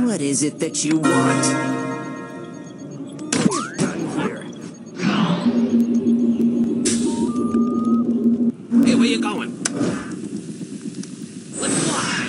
What is it that you want? Done here. Hey, where you going? Let's fly!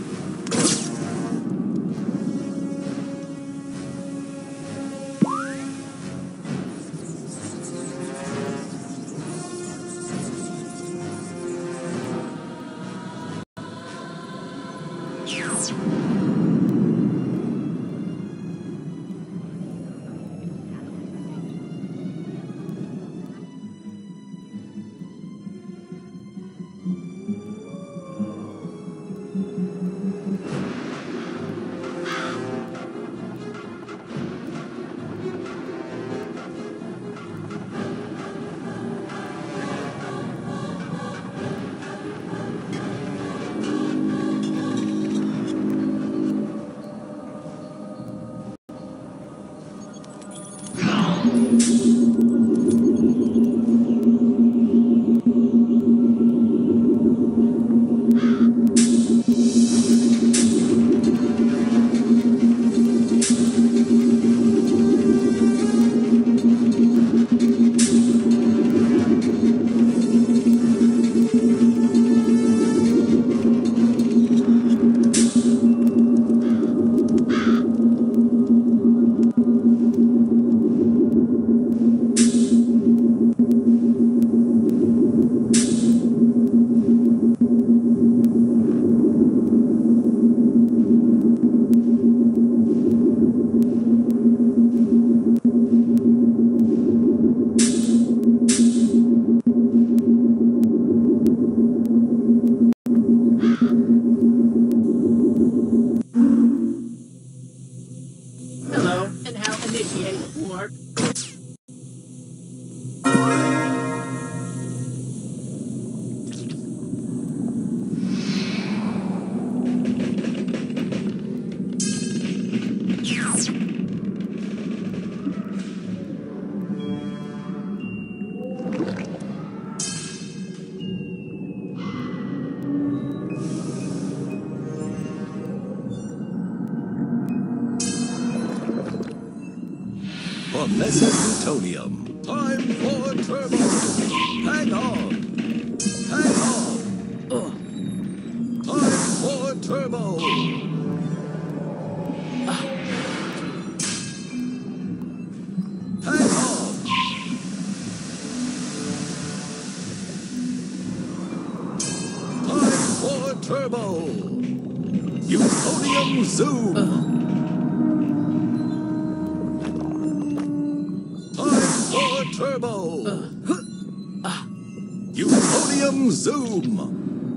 Plutonium. Time for turbo. Hang on. Hang on. Time for turbo. Hang on. Time for turbo. Plutonium zoom. Turbo! Plutonium zoom!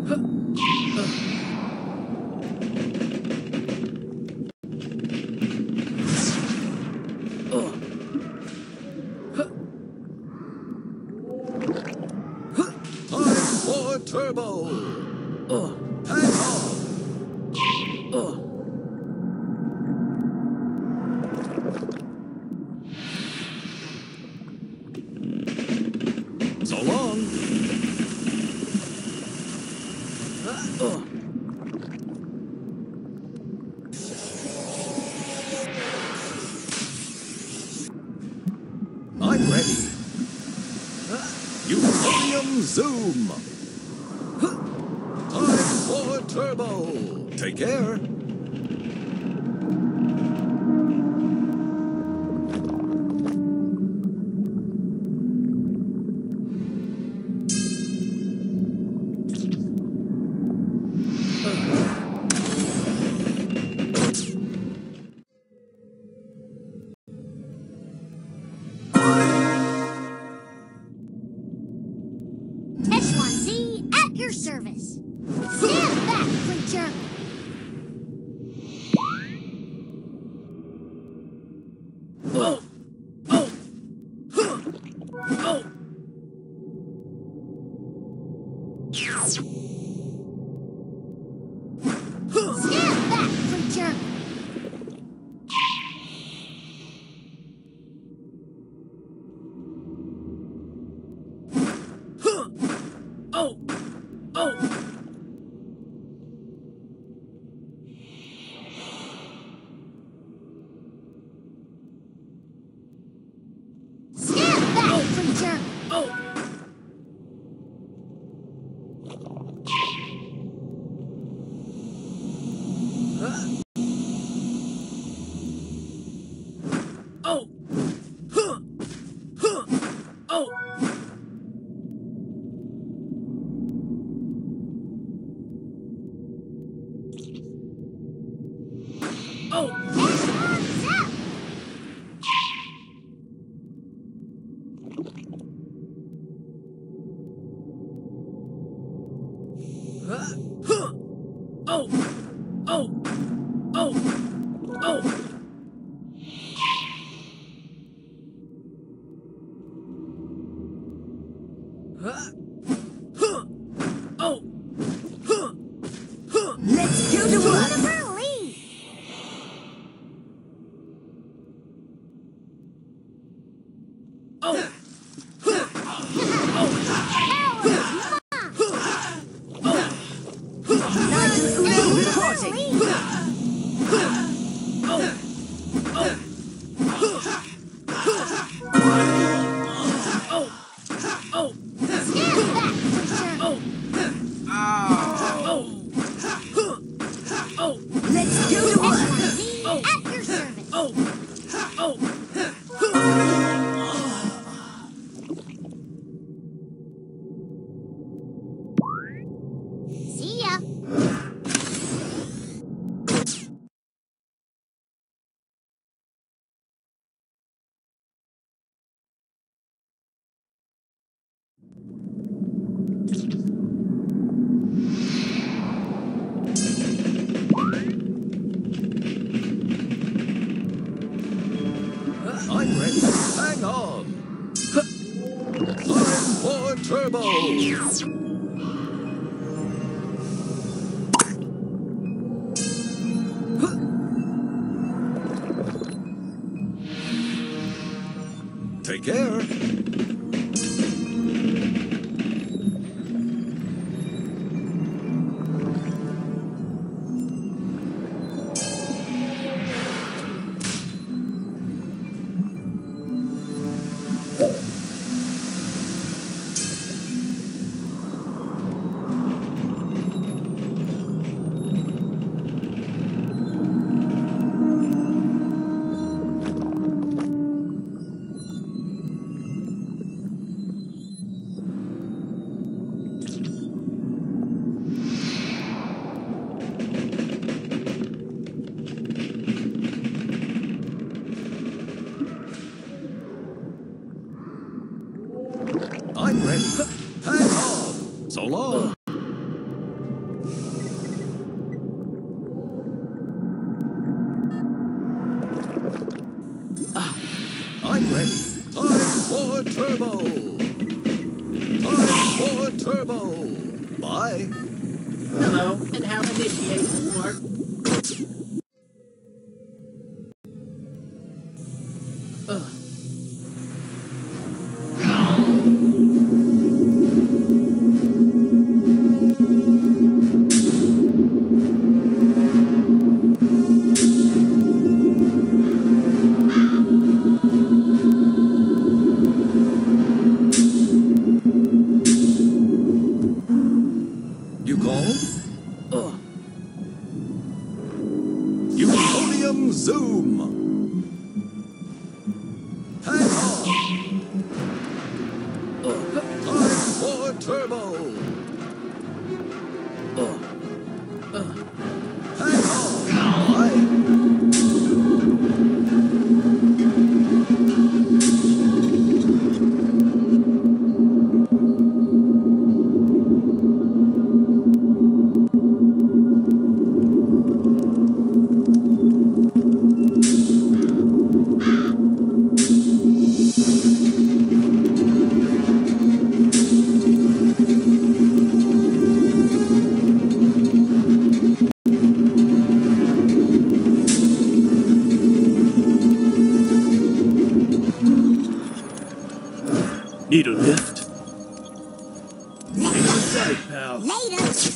Time for turbo! Hang on! So long. I'm ready. Plutonium zoom. Time for turbo. Take care. Service. Stand back, creature! Oh! Oh! Oh! Stand back, creature! Oh! Oh! Oh! Oh! Huh! Huh! Oh! Oh! Hands up! Huh! Oh! Oh! Oh! Oh! Huh! Huh! Oh! Huh! Huh! Let's go to work. Jennifer Lee! Oh! Nigel Uno reporting. Oh! Oh! Stand back, creature! Oh! Oh! Oh! Let's go to work. XYZ Oh. at your service! Oh! Oh! See ya! I'm ready. Hang on. Time for turbo. Take care. I'm ready. Hang on. So long. I'm ready. Time for turbo. Time for turbo. Bye. Hello, and how initiations work? You called? Euphonium Zoom. Hang on. Time for turbo. Hang on. Bye. Need a lift? Hang on tight, pal. Later!